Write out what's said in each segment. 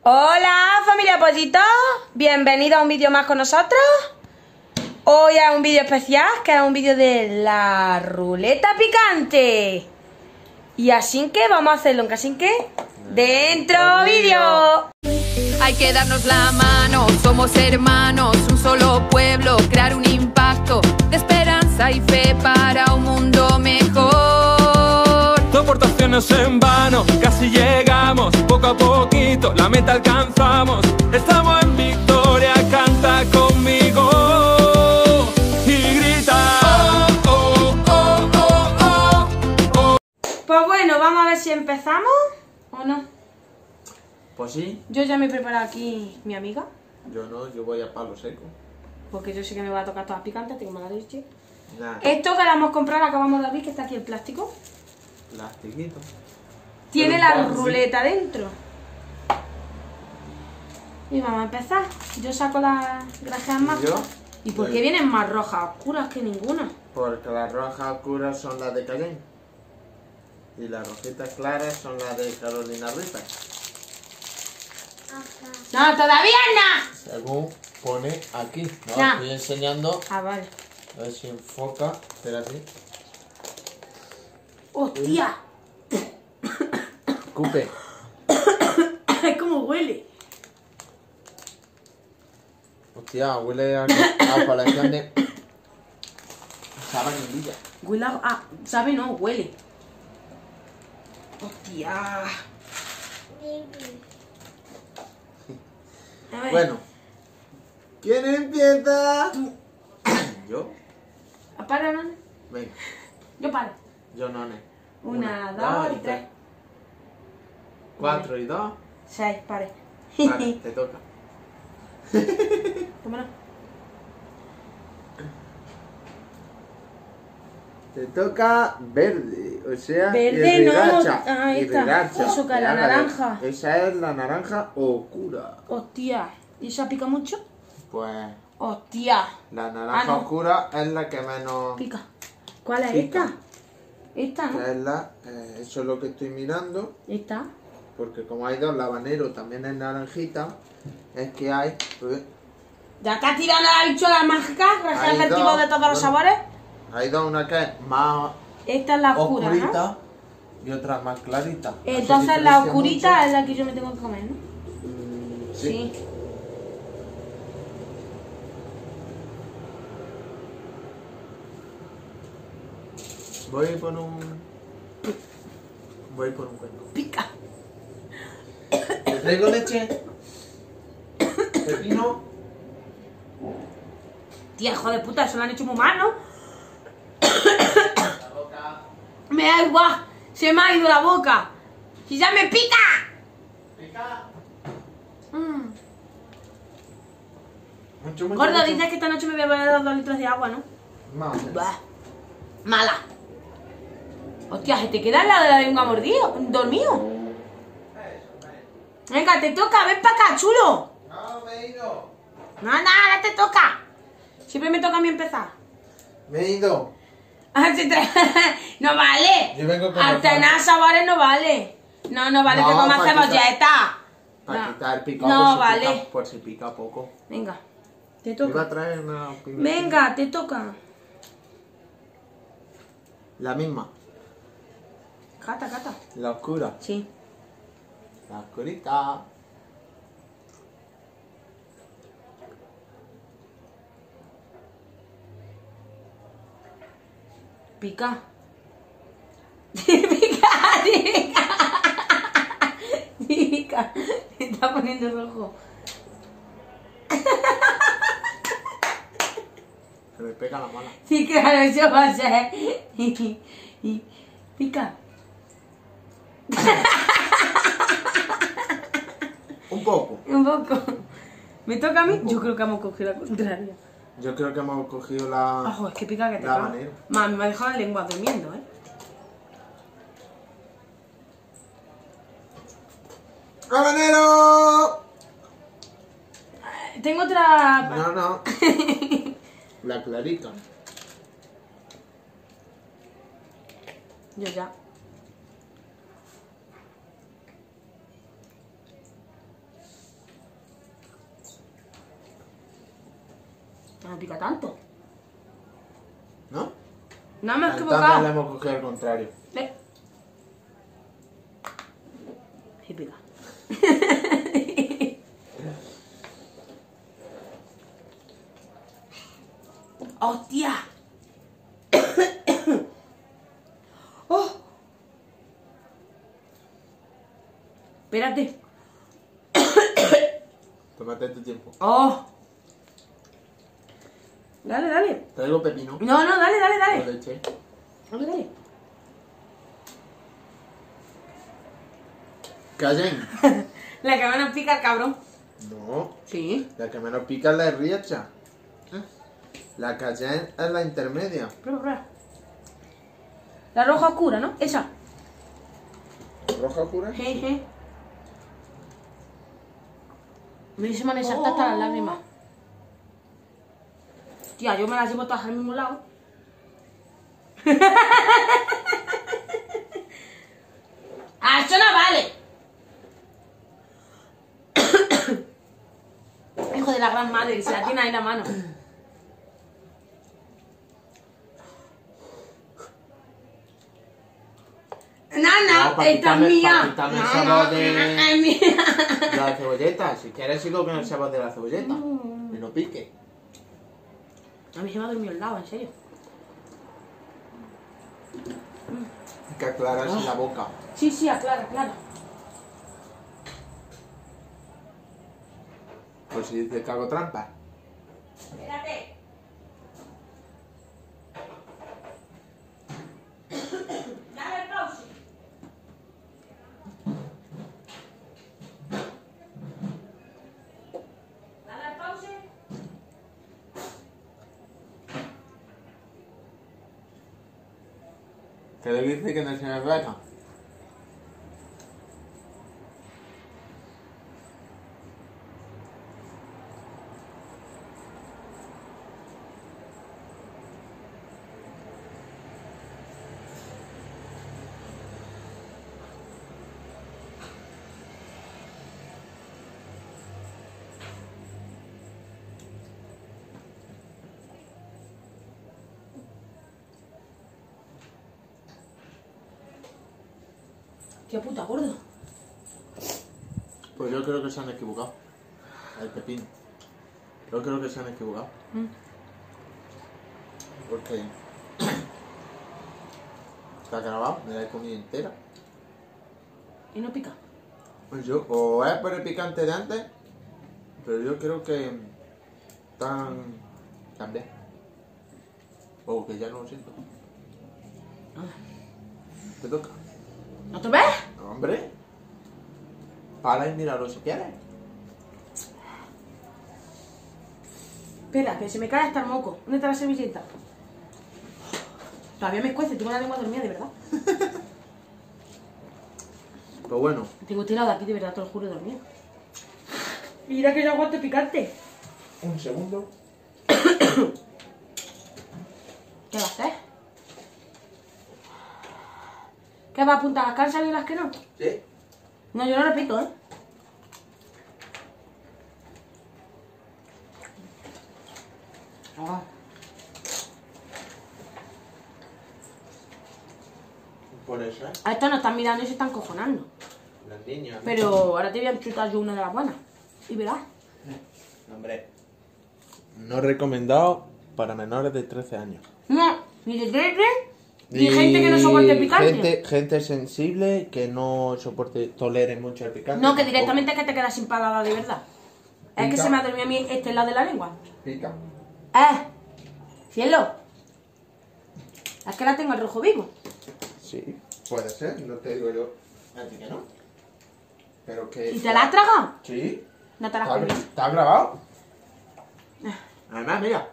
Hola familia Pollito, bienvenido a un vídeo más con nosotros. Hoy es un vídeo especial, que es un vídeo de la ruleta picante. Y así que vamos a hacerlo, así que ¡dentro vídeo! Hay que darnos la mano, somos hermanos, un solo pueblo, crear un impacto de esperanza y fe para un mundo mejor. Tu aportación no es en vano, casi llegamos, poco a poquito la meta alcanzamos. Estamos en victoria, canta conmigo y grita oh, oh, oh, oh, oh. Pues bueno, vamos a ver si empezamos o no. Pues sí. Yo ya me he preparado aquí mi amiga, Yo no, yo voy a palo seco. porque yo sé que me va a tocar todas picantes, tengo mala leche. Nada, Esto que la hemos comprado, la acabamos de abrir, que está aquí el plástico. plastiquito. Tiene Pero la un par, ruleta dentro. Y vamos a empezar. Yo saco las grajeas más. ¿Y yo? ¿Y por qué vienen más rojas oscuras que ninguna? Porque las rojas oscuras son las de Cayenne. Y las rojitas claras son las de Carolina Reaper. ¡No, todavía no! Según pone aquí. No, Ya. estoy enseñando. Ah, vale. A ver si enfoca. Espérate. ¡Hostia! Escupe. ¿Cómo huele? Hostia, huele a colección de sabanilla. Huele a... Ah, ¿sabe? No, huele. ¡Hostia! A ver. Bueno. ¿Quién empieza? ¿Yo? ¿Para, no? Venga. Yo paro. Yo no, ne. Una, dos y tres. 4 y 2. 6, pare. Vale, te toca. ¿Cómo no? Te toca verde, o sea, Verde no, irrigacha, ahí está. irrigacha. Eso, que la Ya, naranja. Esa es la naranja oscura. Hostia. ¿Y eso pica mucho? Pues Hostia. la naranja no. oscura es la que menos Pica. ¿Cuál es Pica. esta? Esta, ¿no? que es la, eso es lo que estoy mirando, Esta. porque como hay dos, el habanero también es naranjita, es que hay, ¿Ya estás tirando la bichuela mágica? Hay ¿Efectivo dos. de todos los Bueno. sabores? hay dos, una que es más Esta es la oscura, oscurita ¿no? y otra más clarita. No se Entonces la diferencia oscurita mucho. es la que yo me tengo que comer, ¿no? Sí. Voy por un cuenco. Pica. ¿Te traigo leche? ¿Pepino? Tía, hijo de puta, eso lo han hecho muy mal, ¿no? Me da igual. Se me ha ido la boca. ¡Si ya me pica! ¿Pica? Mm. Mucho, mucho, Gordo, mucho. dices que esta noche me voy a beber 2 litros de agua, ¿no? Más o menos. Bah. Mala. Hostia, se te queda la de la lengua mordida, dormido. Venga, te toca, ven para acá, chulo. No, me he ido. No, ahora te toca. Siempre me toca a mí empezar. Me he ido. No vale. Yo vengo con Alternar sabores no vale. No vale No, que comas para cebolleta. Para No. quitar el picado. No, por si vale. pica- por si pica poco. Venga, te Me iba toca. a traer una pimienta. Venga, te toca. La misma. Cata. La oscura. Sí. La oscurita. Pica. Pica. Me está poniendo rojo. Que me pega la mala. Sí, claro, eso va a ser. Y pica. Un poco. Un poco. ¿Me toca a mí? Yo creo que hemos cogido la contraria. Yo creo que hemos cogido la... Ojo, es que pica que te La cago. habanero. Mami, me ha dejado la lengua durmiendo, ¿eh? ¡Habanero! Tengo otra... No. La clarita. Yo ya. No pica tanto. ¿No? No me he Entonces le equivocado. hemos cogido al contrario. Ve. Sí pica. ¡Hostia! ¡Oh! Espérate. Tómate tu tiempo. ¡Oh! Dale, dale. Traigo pepino. No, no, dale, dale, Con dale. leche. Dale, dale. Callen. La que menos pica el cabrón. No. Sí. La que menos pica es la Riecha. La Cayenne es la intermedia. Prueba, prueba. La roja oscura, ¿no? Esa. ¿Roja oscura? Jeje. Me se me han saltado hasta las lágrimas. Tía, yo me las llevo todas al mismo lado. ¡Ah, eso no vale! Hijo de la gran madre, se la tiene ahí en la mano. No, para esta es quitarme- mía. para quitarme el sabor de- Es mía. La cebolleta. Si quieres sigo con el sabor de la cebolleta. Y no pique. A mí se me ha dormido el lado, en serio. Hay que aclararse la boca. Sí, sí, aclara, aclara. Por si dice que hago trampa. Espérate. Dale el pause. Dale el pause. ¿Qué le dice que no se me vaya? Qué puta gordo. Pues yo creo que se han equivocado. El pepino. Yo creo que se han equivocado. Porque está grabado, me la he comido entera. Y no pica. Pues yo, o es por el picante de antes, pero yo creo que tan bien. O que ya no lo siento. Te toca. ¿Otra vez? Hombre, para y míralo si quieres. Espera, que se me cae hasta el moco. ¿Dónde está la servilleta? Todavía me escuece, tengo la lengua dormida, de verdad. Pues bueno, Tengo tirado de aquí, de verdad, te lo juro, dormido. Mira que yo aguanto picante. un segundo. ¿Qué va a hacer? ¿Qué va a apuntar las que han salido y las que no? ¿Sí? No, yo no repito, ¿eh? Ah. Por eso, ¿eh? A estos nos están mirando y se están cojonando. Las niñas. Pero ahora te voy a chutar yo una de las buenas. Y verás. Hombre. No recomendado para menores de 13 años. No, ni de 13, ni gente que no soporte el picante. Gente sensible que no tolere mucho el picante. No, que directamente es que te quedas sin palabra de verdad. Es que Pica. se me ha dormido a mí este lado de la lengua. Pica. Cielo. Es que la tengo al rojo vivo. Sí, puede ser, no te digo yo. Así que no. Pero que. ¿Y te la has tragado? Sí. No te la has ¿Está, comido. está grabado? Además, mira.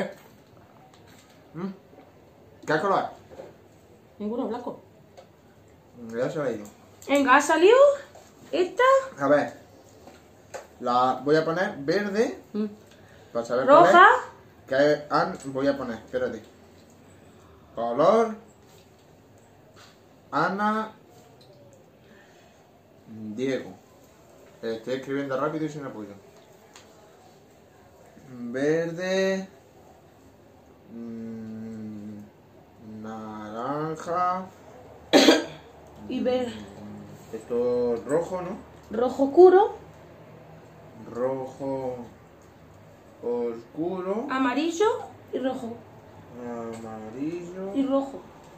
¿Qué color es? Ninguno blanco. Ya se la he ido. Venga, ha salido esta. A ver. La voy a poner verde. Para saber Roja. ¿Qué voy a poner? Espérate. Color. Ana. Diego. Estoy escribiendo rápido y sin apoyo. Verde. Naranja. Y verde. Esto es rojo, ¿no? Rojo oscuro. Rojo oscuro. Amarillo y rojo. Amarillo. Y rojo.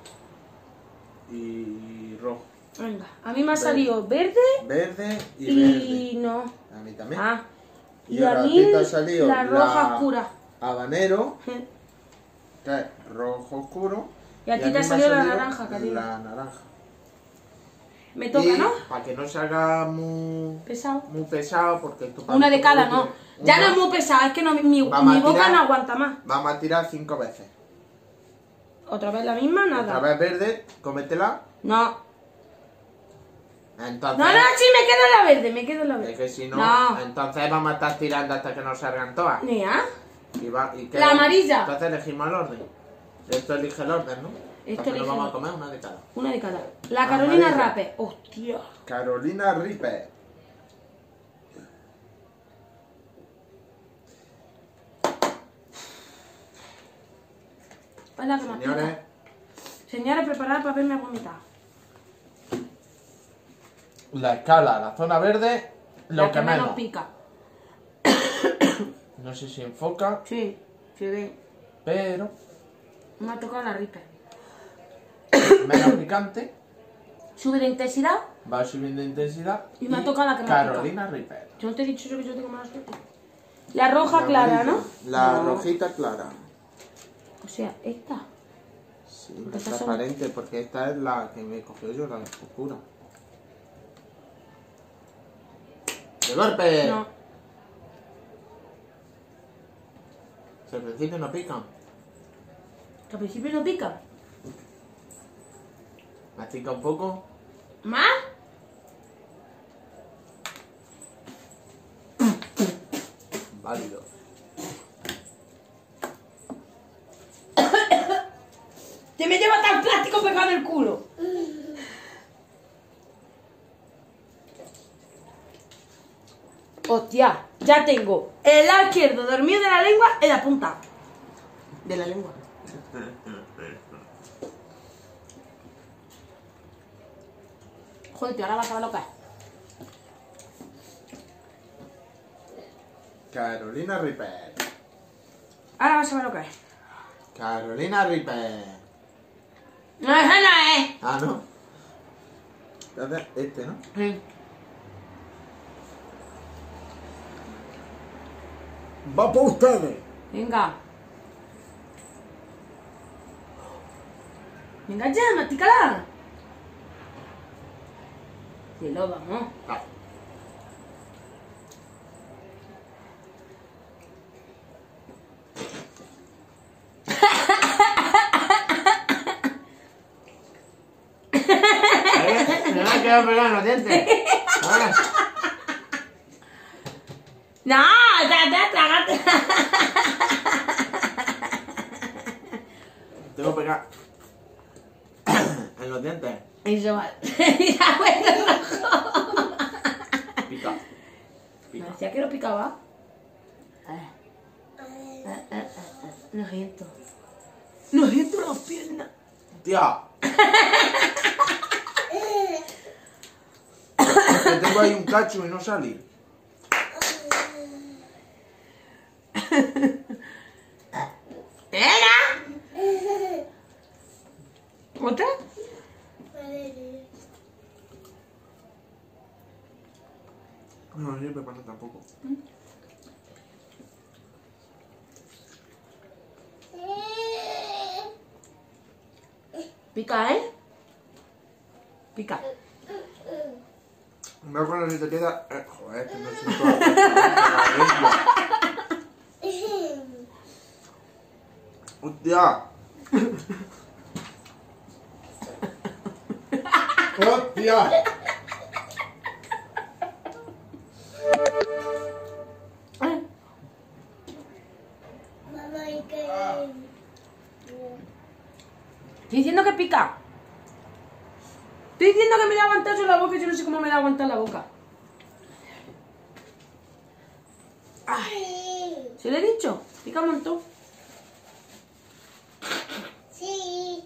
Y rojo. Venga, a mí me ha Verde. salido verde Verde y y verde. no. A mí también. Ah, Y y a ahora a mí ti te ha salido la roja la- oscura. Habanero, que es rojo oscuro. Y a ti mí te ha me salido la naranja, Karina. La naranja. Me toca, Y ¿no? para que no se haga muy Pesado. pesado, porque esto Una de cada, último, no. Ya no es muy pesado, es que no, mi Vamos a boca tirar. no aguanta más. Vamos a tirar 5 veces. Otra vez la misma, nada. Otra vez verde, cómetela. No. Entonces, No, sí, me quedo en la verde, me quedo en la es verde. que si no, No. entonces vamos a estar tirando hasta que nos salgan todas. Mira. Y La amarilla. Entonces elegimos el orden. Esto elige el orden, ¿no? Entonces elige nos vamos el a comer una de cada. Una de cada. La Carolina Amarilla. Rape. Hostia. Carolina Reaper. Es la que más Señores, pica. Señores, preparad para verme a vomitar. la escala, la zona verde, lo La que menos menos. pica. No sé si enfoca, Sí, se ve. pero Me ha tocado la Ripe. menos picante. Sube de intensidad. Va subiendo de intensidad. Y me ha tocado la que más pica. Carolina Reaper. Yo no te he dicho yo que yo tengo mala suerte. La roja clara, ¿no? La No. rojita clara. O sea, esta. Sí, Porque es estas son- transparente, porque esta es la que me cogió yo, la oscura. ¡De golpe! No. Si al principio no pican. Que al principio no pica. Mastica un poco. ¿Más? Válido. ¡Te me lleva tan plástico pegado en el culo! Hostia, ya tengo el lado izquierdo dormido de la lengua en la punta. De la lengua. Joder, tío, ahora vas a ver lo que es. Carolina Reaper. Ahora vas a ver lo que es. Carolina Reaper. No, esa no es. Ah, no. Entonces, este, ¿no? Sí. Va por ustedes. Venga. Venga ya, mastícala. Que lo vamos. Ah. Me va a quedar pegado en los dientes. Ahora. No, tragate. Tengo pegado en los dientes. Eso vale. Ya huele rojo. Pica. Me Pica. decía que lo picaba. Lo siento. Lo siento las piernas. Tía. Que tengo ahí un cacho y no salí. ¿Era? ¿Otra? No, yo preparo tampoco. Pica, ¿eh? Pica. Me voy a poner si te queda. Joder, que no siento la lengua. ¡Hostia! ¡Hostia! Estoy diciendo que pica. Estoy diciendo que me voy a aguantar yo la boca y yo no sé cómo me voy a aguantar la boca. Ay. ¿Se lo he dicho? Pica un montón.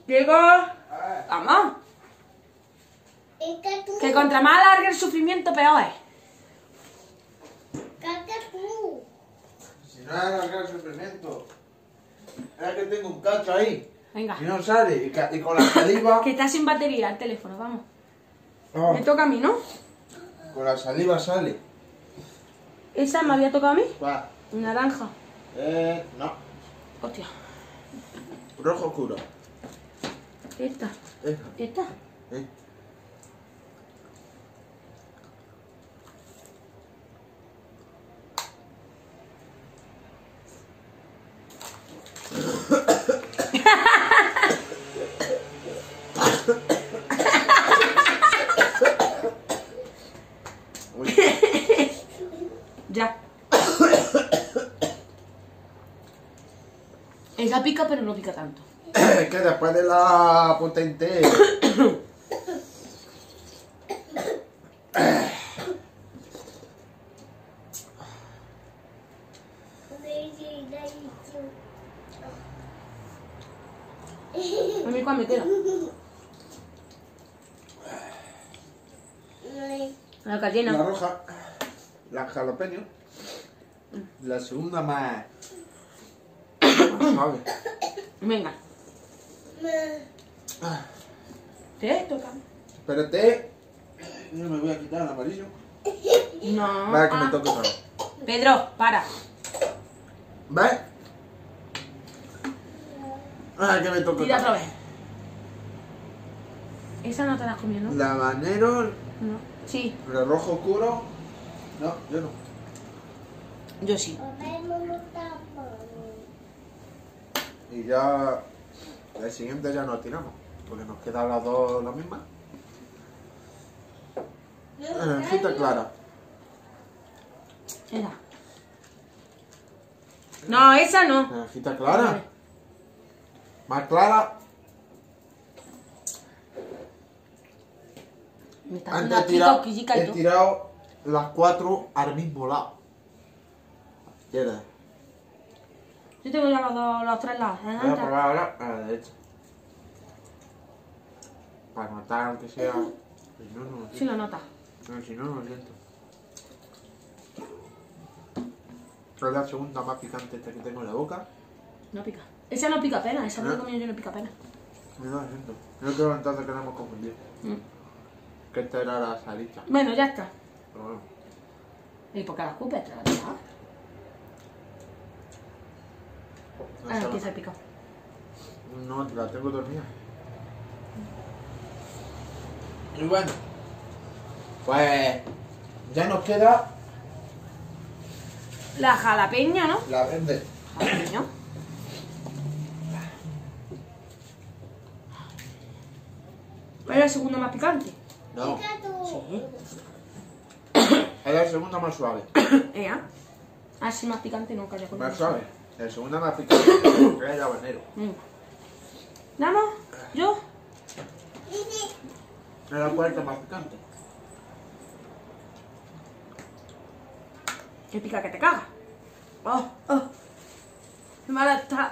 Diego, vamos. Que contra más alargue el sufrimiento, peor es. Si no es alargar el sufrimiento. Es que tengo un cacho ahí. Venga. Y no sale. Y con la saliva. Que está sin batería el teléfono, vamos. Oh, Me toca a mí, ¿no? con la saliva sale. ¿Esa me había tocado a mí? Va. Naranja. No. Hostia. Rojo oscuro. Esta. Esta. Eh. Uy. Ya. Esa pica, pero no pica tanto. Es que después de la potente. A mí cuál me queda. La La cayena. roja, la jalapeño. La segunda más suave. Venga. Ah, ¿Te toca? espérate. Yo me voy a quitar el amarillo. No. Va, que me toque otra vez. Pedro, para. ¿Ves? Ah, que me toque Tira otra otra vez. Esa no te la has comido, ¿no? La habanero, No. Sí, el rojo oscuro. No, yo no. yo sí. Y ya. El siguiente ya nos tiramos. Porque nos quedan las dos las mismas. Naranjita clara. Esa. No, esa no. Naranjita clara. Más clara. Me está dando Antes aquí cosquillica y he todo. tirado las 4 al mismo lado. ¿Quieres? Yo tengo ya los tres lados. Voy a probar ahora a la derecha. Para notar aunque sea. Si no, no lo Sí siento. lo notas. No, si no, no lo siento. Es la segunda más picante esta que tengo en la boca. No pica. Esa no pica apenas, esa no ¿Eh? la he comido yo, no pica apenas. No lo siento. Yo creo entonces que la hemos confundido. Mm. Que esta era la salita. Bueno, ya está. Pero bueno. ¿Y por qué la escupes? Te la vas a dejar. No, Ah, sé, aquí se ha picado. no, la tengo dormida. Y bueno. Pues. Ya nos queda La jalapeña, ¿no? la verde. Jalapeño. ¿Cuál es la segunda más picante? No. Sí. Es la segunda más suave. Ea. Así más picante nunca haya comido. Más suave. La segunda más picante es el habanero. ¿Vamos? ¿Yo? Es la cuarta más picante. Que pica que te caga. Oh, oh. Qué mala está.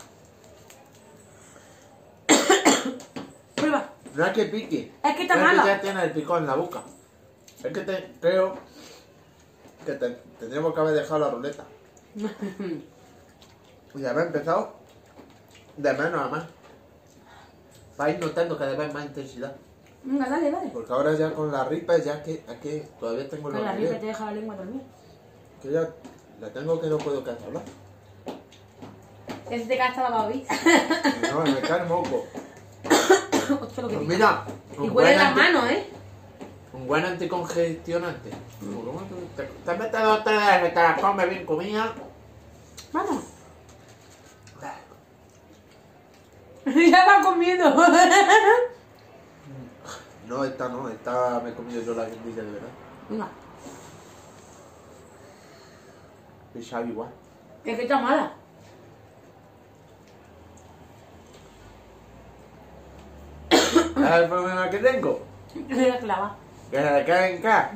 Prueba. No es que pique. Es que está es mala. que ya tiene el picón en la boca. Es que creo que tendríamos que haber dejado la ruleta. Y haber empezado de menos a más. Para ir notando cada vez más intensidad. Venga, dale, dale. Porque ahora ya con la ripa ya es que todavía tengo Con los la ripa nervios. te deja la lengua dormir. Que ya la tengo que no puedo casi hablar. Que se te gasta la babi. No, me cae el moco. Hostia, lo que Pues pica. mira, Y huele las manos, ¿eh? un buen anticongestionante. ¿Cómo te metes 2 o 3 veces, te las comes bien comida. Vamos. Ya la has comido. No, esta no, esta me he comido yo la guindilla de verdad. Venga. Y sabe igual. Es que está mala. ¿Sabes el problema que tengo? Que la clava. Que se le queda en casa.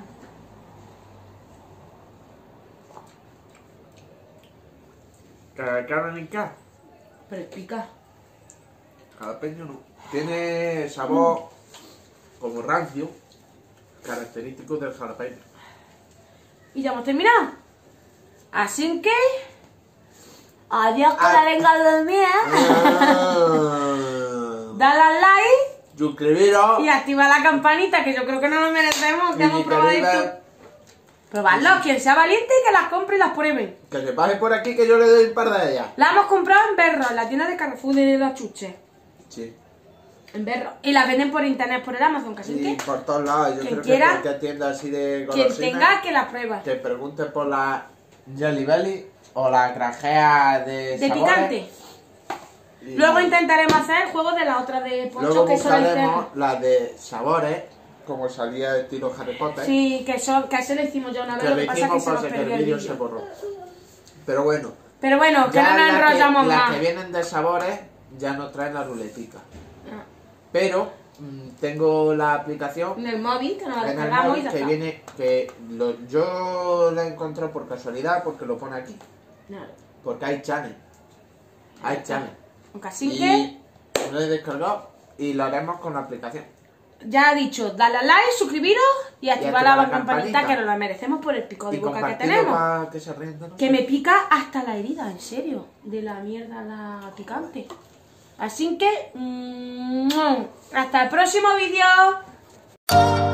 Que se le quedan en casa. Pero pica. jalapeño no. Tiene sabor como rancio, característico del jalapeño. Y ya hemos terminado. Así que... adiós con la lengua dormida. Dale al like. Suscribiros. Y activa la campanita, que yo creo que no nos merecemos, que hemos probado esto. Probadlo, quien sea valiente y que las compre y las pruebe. Que se pase por aquí que yo le doy un par de ellas. La hemos comprado en Berro, en la tienda de Carrefour de la Chuche. Sí. En Berro. Y las venden por internet, por el Amazon, casi Y que. por todos lados. Yo quien creo que quiera, cualquier tienda así de quien golosinas, tenga que las pruebe. que pregunte por la Jelly Belly o la granjea de De sabores. picante. Y Luego intentaremos hacer el juego de la otra de Poncho, luego que son el buscaremos la de sabores, como salía de estilo Harry Potter. Sí, que ese lo hicimos ya una vez, Que lo lo que pasa es que hicimos se nos para que perdió el el vídeo se vídeo. borró. Pero bueno. Pero bueno, que ya no nos enrollamos las más. que vienen de sabores ya no traen la ruletica. Ah. Pero tengo la aplicación En el móvil, que nos la en el descargamos y móvil ya que está. viene, yo la encontré por casualidad porque lo pone aquí. Nada. Porque hay channel. Hay channel. Aunque así Y que, lo he descargado y lo haremos con la aplicación. ya he dicho, dale a like, suscribiros y activar activar la la campanita, campanita, que nos la merecemos por el pico de Y boca que compartirlo tenemos. para que se ríen de nosotros. Que me pica hasta la herida, en serio, de la mierda la picante. Así que, hasta el próximo vídeo.